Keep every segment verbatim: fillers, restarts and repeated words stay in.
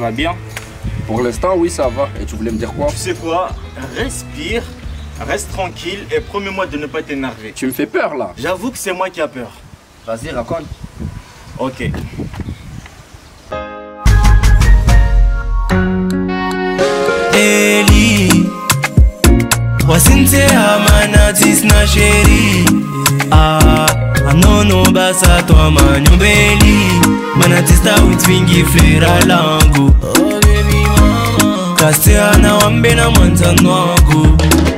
vas bien? Pour l'instant, oui, ça va. Et tu voulais me dire quoi? Tu sais quoi? Respire, reste tranquille et promets-moi de ne pas t'énerver. Tu me fais peur, là. J'avoue que c'est moi qui a peur. Vas-y, raconte. Ok. Eli Wasinte amana tisna sheri Ah, anono basa to amanyobeli Manatista with fingi flera langu Oh baby mama Kasteana wambe na manzano wangu.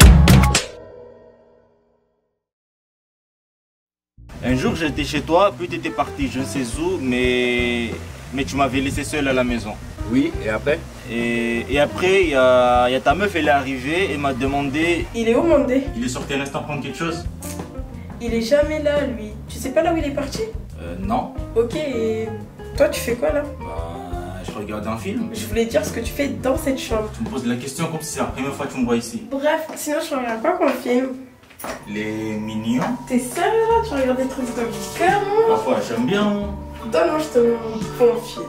Un jour j'étais chez toi, puis tu étais parti, je ne sais où, mais, mais tu m'avais laissé seul à la maison. Oui, et après? Et, et après, il y a, y a ta meuf, elle est arrivée et m'a demandé... Il est où, Mandé? Il est sorti à l'instant prendre quelque chose? Il est jamais là, lui. Tu sais pas là où il est parti? Euh, non. Ok, et toi, tu fais quoi là? Bah, je regarde un film. Je voulais dire ce que tu fais dans cette chambre. Tu me poses la question comme si c'est la première fois que tu me vois ici. Bref, sinon je regarde pas qu'on film. Les mignons. T'es sérieux là? Tu regardes des trucs comme comment? Parfois, j'aime bien. Donne-moi, je te montre ton film.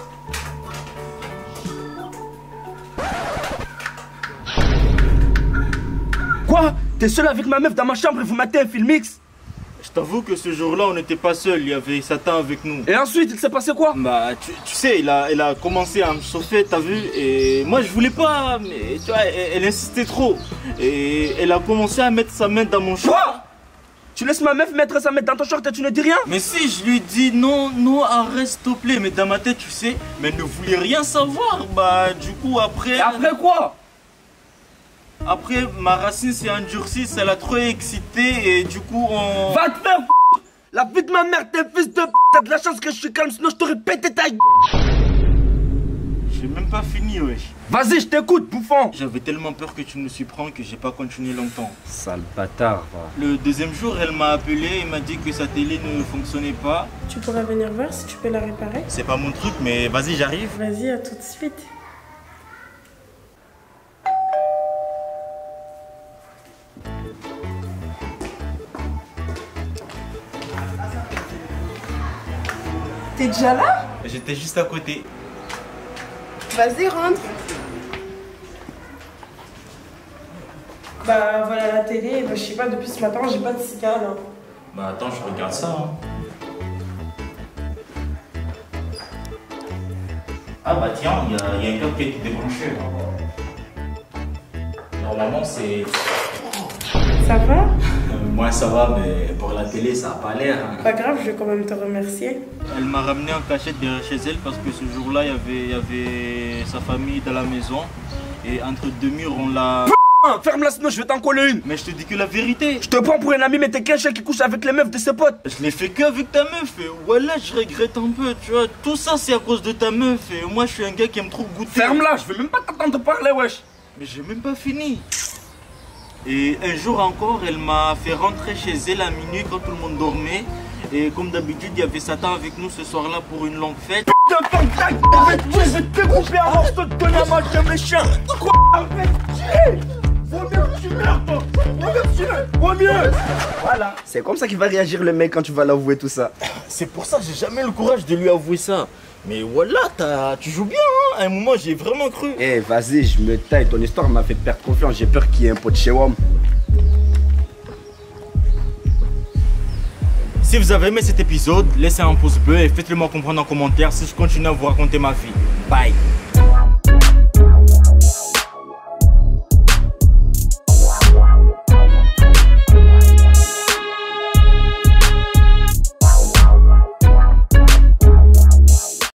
Quoi? T'es seul avec ma meuf dans ma chambre et vous mettez un film X? Je t'avoue que ce jour-là, on n'était pas seul, il y avait Satan avec nous. Et ensuite, il s'est passé quoi? Bah, tu, tu sais, il a, elle a commencé à me chauffer, t'as vu? Et moi, je voulais pas, mais tu vois, elle, elle insistait trop. Et elle a commencé à mettre sa main dans mon short. Quoi? Tu laisses ma meuf mettre sa main dans ton short et tu ne dis rien? Mais si, je lui dis non, non, arrête, s'il te plaît. Mais dans ma tête, tu sais, mais elle ne voulait rien savoir. Bah, du coup, après... Et après quoi? Après, ma racine s'est endurcie, ça l'a trop excité et du coup, on... Va te faire p***! La vie de ma mère, t'es fils de p***! T'as de la chance que je suis calme, sinon je t'aurais pété ta gueule! J'ai même pas fini, wesh. Vas-y, je t'écoute, bouffon! J'avais tellement peur que tu me surprennes que j'ai pas continué longtemps. Sale bâtard, va. Le deuxième jour, elle m'a appelé et m'a dit que sa télé ne fonctionnait pas. Tu pourras venir voir si tu peux la réparer? C'est pas mon truc, mais vas-y, j'arrive. Vas-y, à tout de suite. T'es déjà là? J'étais juste à côté. Vas-y, rentre. Bah voilà la télé, bah, je sais pas, depuis ce matin j'ai pas de cigare là. Bah attends, je regarde ça. Hein. Ah bah tiens, il y, y a un câble qui a été débranché. Normalement c'est... Ça va? Moi ça va, mais pour la télé ça a pas l'air. Hein. Pas grave, je vais quand même te remercier. Elle m'a ramené en cachette derrière chez elle parce que ce jour-là il y avait, y avait sa famille dans la maison. Et entre deux murs on l'a... Ferme-la sinon je vais t'en coller une! Mais je te dis que la vérité. Je te prends pour un ami mais t'es qu'un chien qui couche avec les meufs de ses potes! Je l'ai fait qu'avec ta meuf et voilà, je regrette un peu, tu vois. Tout ça c'est à cause de ta meuf et moi je suis un gars qui aime trop goûter. Ferme-la, je vais même pas t'entendre parler, wesh! Mais j'ai même pas fini. Et un jour encore, elle m'a fait rentrer chez elle à minuit quand tout le monde dormait. Et comme d'habitude, il y avait Satan avec nous ce soir-là pour une longue fête. Putain, ferme ta gueule! Je vais te découper un morceau de donner à manger mes chiens! Quoi? Arrête, tiens! Vaut mieux que tu meurs, toi! Vaut mieux que tu meurs! Vaut mieux! Voilà, c'est comme ça qu'il va réagir le mec quand tu vas l'avouer tout ça. C'est pour ça que j'ai jamais le courage de lui avouer ça. Mais voilà, tu joues bien, hein. À un moment, j'ai vraiment cru. Eh, hey, vas-y, je me taille. Ton histoire m'a fait perdre confiance. J'ai peur qu'il y ait un pot de chez WOM. Si vous avez aimé cet épisode, laissez un pouce bleu et faites-le moi comprendre en commentaire si je continue à vous raconter ma vie. Bye.